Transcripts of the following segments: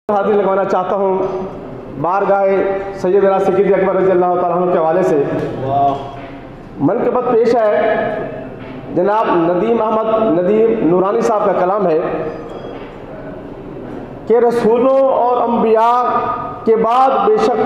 حاضری لگوانا چاہتا ہوں بارگاہ سیدنا صدیق اکبر رضی اللہ تعالیٰ عنہ کے حوالے سے۔ منقبت پیش ہے جناب ندیم احمد ندیم نورانی صاحب کا کلام ہے کہ رسولوں اور انبیاء کے بعد بے شک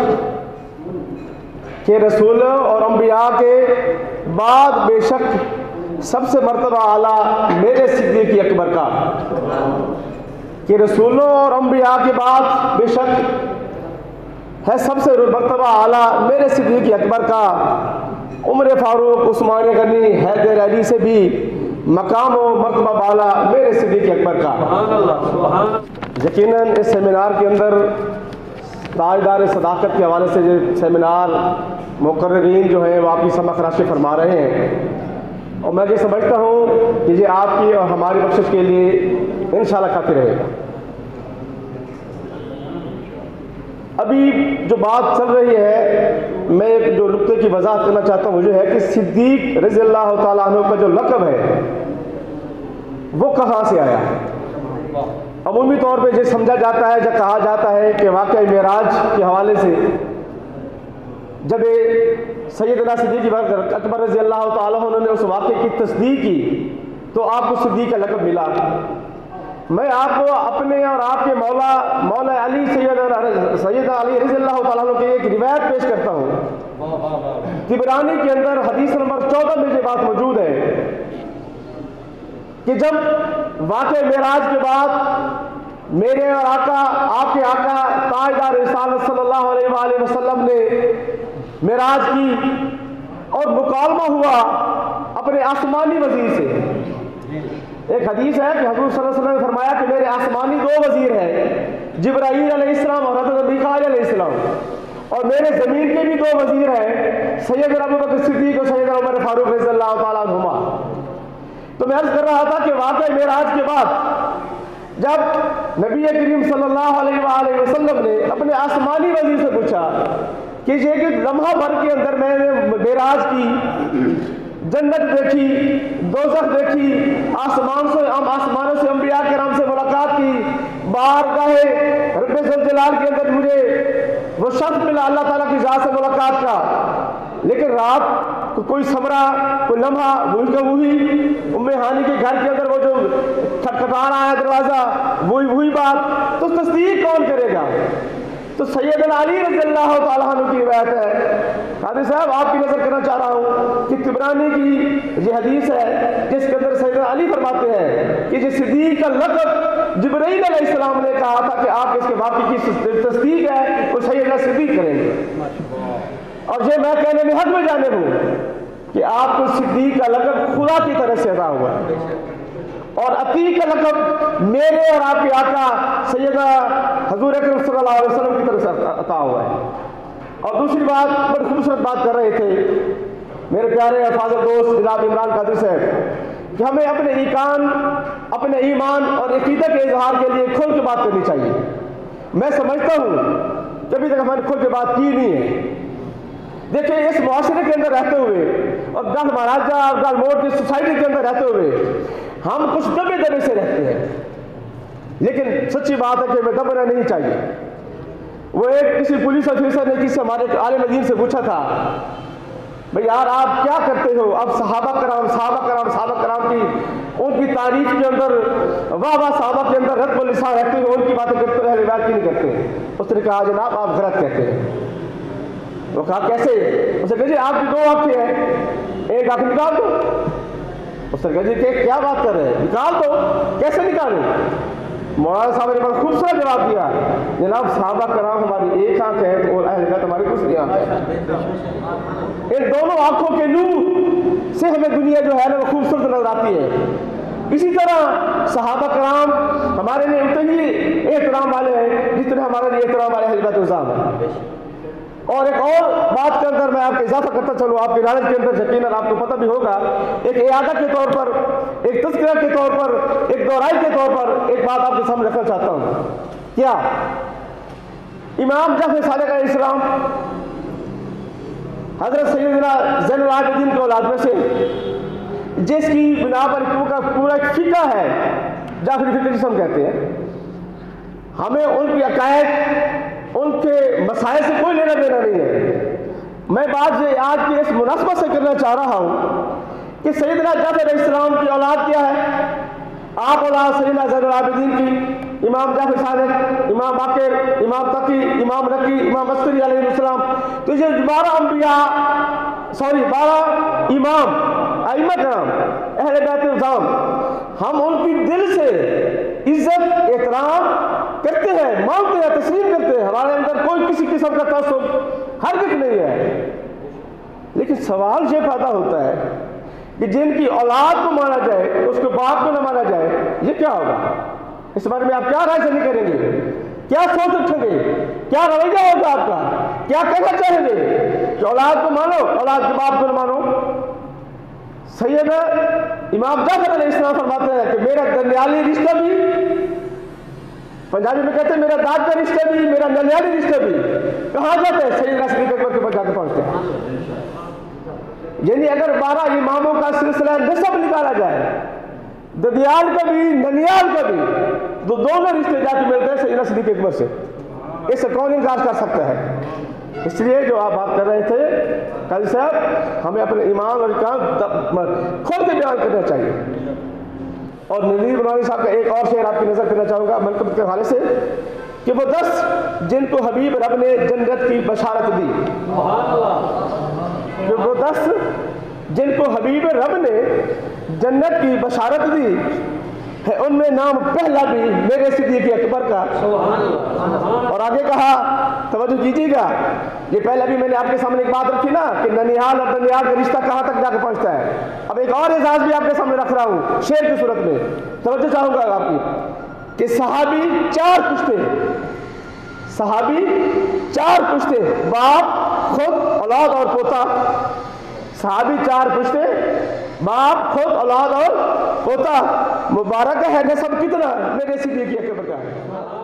سب سے مرتبہ اعلیٰ میرے صدیق اکبر کا، کہ رسولوں اور انبیاء کے بعد بے شک ہے سب سے مرتبہ اعلیٰ میرے صدیق اکبر کا، عمر فاروق عثمان غنی حیدر علی سے بھی مقام و مرتبہ بالا میرے صدیق اکبر کا۔ یقیناً اس سیمینار کے اندر تاجدار صداقت کے حوالے سے جو سیمینار مقررین جو ہیں وہ آپ کی سمجھ راشی فرما رہے ہیں، اور میں یہ سمجھتا ہوں کہ یہ آپ کی اور ہماری بخشش کے لیے انشاءاللہ کافی رہے گا۔ ابھی جو بات چل رہی ہے، میں ایک جو نقطے کی وضاحت کرنا چاہتا ہوں وہ جو ہے کہ صدیق رضی اللہ تعالیٰ عنہ کا جو لقب ہے وہ کہاں سے آیا ہے۔ عمومی طور پہ یہ سمجھا جاتا ہے یا کہا جاتا ہے کہ واقعہ معراج کے حوالے سے جب سیدنا صدیق اکبر رضی اللہ تعالیٰ عنہ نے اس واقعے کی تصدیق کی تو آپ کو صدیق کا لقب ملا۔ میں آپ کو اپنے اور آپ کے مولا علی سیدنا علی رضی اللہ تعالیٰ عنہ کی ایک روایت پیش کرتا ہوں۔ طبرانی کے اندر حدیث نمبر 14 میں یہ بات موجود ہے کہ جب واقعہ معراج کے بعد میرے اور آقا آپ کے آقا تاجدار رسالت صلی اللہ علیہ وآلہ وسلم نے معراج کی اور مکالمہ ہوا اپنے آسمانی وزیر سے۔ ایک حدیث ہے کہ حضور صلی اللہ علیہ وسلم نے فرمایا کہ میرے آسمانی 2 وزیر ہیں، جبرائیل علیہ السلام اور حضرت میکائیل علیہ السلام، اور میرے زمین کے بھی 2 وزیر ہیں، سیدنا ابوبکر صدیق اور سیدنا عمر فاروق رضی اللہ تعالیٰ عنہما۔ تو میں عرض کر رہا تھا کہ واقعہ معراج کے بعد جب نبی کریم صلی اللہ علیہ وآلہ وسلم نے اپنے آسمانی وزیر سے پوچھا کہ یہ کہ لمحہ بھر کے اندر میں نے معراج کی، جنت دیکھی، دوزخ دیکھی، آسمانوں سے انبیاء کرام سے ملاقات کی، بارگاہ رب ذوالجلال کے اندر مجھے وہ شخص ملا اللہ تعالیٰ کی ذات سے ملاقات کا، لیکن رات کوئی سمرہ کوئی لمحہ وہی ہانی کے گھر کے اندر وہ جو کھٹکھٹا رہا ہے دروازہ وہی بات، تو تصدیق کون کرے گا؟ تو سیدنا علی رضی اللہ تعالیٰ عنہ کی روایت ہے۔ قاضی صاحب آپ کی نظر کرنا چاہ رہا ہوں کہ طبرانی کی یہ حدیث ہے جس کے اندر سیدنا علی فرماتے ہیں کہ یہ صدیق کا لقب جبرائیل علیہ السلام نے کہا تھا کہ آپ اس کے واقعے کی تصدیق ہے وہ سیدنا صدیق کریں گے، اور یہ میں کہنے میں حد میں جانب ہوں کہ آپ کو صدیق کا لقب خدا کی طرف سے عطا ہوا ہے، اور عتیق کا لقب میرے اور آپ کے آقا سیدنا حضور اکرم صلی اللہ علیہ وسلم کی طرف سے عطا ہوا ہے۔ اور دوسری بات، بڑی خوبصورت بات کر رہے تھے میرے پیارے حفاظت دوست جناب عمران قادری صاحب کہ ہمیں اپنے ایمان اور عقیدہ کے اظہار کے لیے کھل کے بات کرنی چاہیے۔ میں سمجھتا ہوں کہ ابھی تک ہم نے کھل کے بات کی نہیں ہے۔ دیکھیں اس معاشرے کے اندر رہتے ہوئے اور گل مہاراجہ اور گل موڑ کی سوسائٹی کے اندر رہتے ہوئے ہم کچھ دبے سے رہتے ہیں، لیکن سچی بات ہے کہ ہمیں دبنا نہیں چاہیے۔ وہ کسی پولیس افیسر نے کسی ہمارے عالم دین سے پوچھا تھا بھئی یار آپ کیا کرتے ہو؟ اب صحابہ کرام کی ان کی تعریف کے اندر واہ صحابہ کے اندر رد و لسان رہتے ہو، ان کی باتیں کرتے ہیں، روایت کی نہیں کرتے۔ اس نے کہا جناب آپ غلط کہتے ہیں۔ وہ کہا کیسے؟ اس نے کہا جی آپ کی 2 آنکھیں ہیں، ایک آنکھ نکال دو۔ اس نے کہا جی کہ کیا بات کر رہے ہیں، نکال دو، کیسے نکالیں؟ مولانا صاحب نے بڑا خوبصورت جواب دیا، جناب صحابہ کرام ہماری ایک آنکھ ہے اور اہل بیت ہماری دوسری آنکھ ہے۔ ان دونوں آنکھوں کے نور سے ہمیں دنیا جو ہے نا وہ خوبصورت نظر آتی ہے۔ اسی طرح صحابہ کرام ہمارے لیے اتنے ہی احترام والے ہیں جتنے ہمارے لیے احترام والے اہل بیت الزام ہیں۔ اور ایک اور بات کے اندر میں آپ کو اضافہ کرتا چلوں، آپ کی نالج کے اندر یقیناً آپ کو پتہ بھی ہوگا، ایک اعادہ کے طور پر، ایک تذکرہ کے طور پر، ایک دہرائی کے طور پر ایک بات آپ کے سامنے رکھنا چاہتا ہوں۔ کیا امام جعفر صادق علیہ السلام حضرت سیدنا زین العابدین کے اولاد میں سے جس کی بنا پر پورا فقہ ہے، جعفری فقہ جسے ہم کہتے ہیں، ہمیں ان کی عقائد، ان کے مسائل سے کوئی لینا دینا نہیں ہے۔ میں بات یہ آج کی اس مناسبت سے کرنا چاہ رہا ہوں کہ سیدنا جعفر علیہ السلام کی اولاد کیا ہے؟ آپ اولاد سیدنا زین العابدین کی، امام جعفر صادق، امام باقر، امام تقی، امام رقی، امام عسکری علیہ السلام۔ تو یہ 12 امام ائمہ کرام اہل بیت الزام، ہم ان کی دل سے عزت احترام کرتے ہیں، مانتے ہیں، تسلیم کرتے ہیں، ہمارے اندر کوئی کسی قسم کا تعصب ہرگز نہیں ہے۔ لیکن سوال یہ پیدا ہوتا ہے کہ جن کی اولاد کو مانا جائے تو اس کے باپ کو نہ مانا جائے، یہ کیا ہوگا؟ اس بارے میں آپ کیا رائے نہیں کریں گے؟ کیا سوچ رکھیں گے؟ کیا رویہ ہوگا آپ کا؟ کیا کہنا چاہیں گے کہ اولاد کو مانو، اولاد کے باپ کو نہ مانو؟ سیدنا امام جعفر علیہ السلام فرماتے ہیں کہ میرا دنیالی رشتہ بھی، پنجابی میں کہتے ہیں میرا داد کا رشتہ بھی، میرا ننیالی رشتہ بھی کہاں جاتے ہیں؟ سیدنا صدیق اکبر کے پاس جا کے پہنچتے ہیں۔ یعنی اگر 12 اماموں کا سلسلہ نسب نکالا جائے، ددیال کا بھی ننیال کا بھی، تو دونوں رشتے جا کے ملتے ہیں سیدنا صدیق اکبر سے۔ اس سے کون انکار کر سکتا ہے؟ اس لیے جو آپ بات کر رہے تھے قاضی صاحب، ہمیں اپنے ایمان اور کام کھول کے بیان کرنا چاہیے۔ اور نذیر بنوانی صاحب کا ایک اور شعر آپ کی نظر کرنا چاہوں گا منقبت کے حوالے سے کہ وہ 10 جن کو حبیب رب نے جنت کی بشارت دی، کہ وہ 10 جن کو حبیب رب نے جنت کی بشارت دی ہے، ان میں نام پہلا بھی میرے صدیق اکبر کا۔ اور آگے کہا، توجہ کیجیے گا، یہ پہلا بھی میں نے آپ کے سامنے ایک بات رکھی نا کہ ننیال اور دنیال کا رشتہ کہاں تک جا کے پہنچتا ہے۔ اب ایک اور اعزاز بھی آپ کے سامنے رکھ رہا ہوں شعر کی صورت میں، توجہ چاہوں گا آپ کی، کہ صحابی 4 پشتے، صحابی 4 پشتے، باپ، خود، اولاد اور پوتا۔ صحابی 4 پشتے، باپ، خود، اولاد اور پوتا۔ مبارک ہے نسب کتنا میرے صدیق اکبر کا ہے۔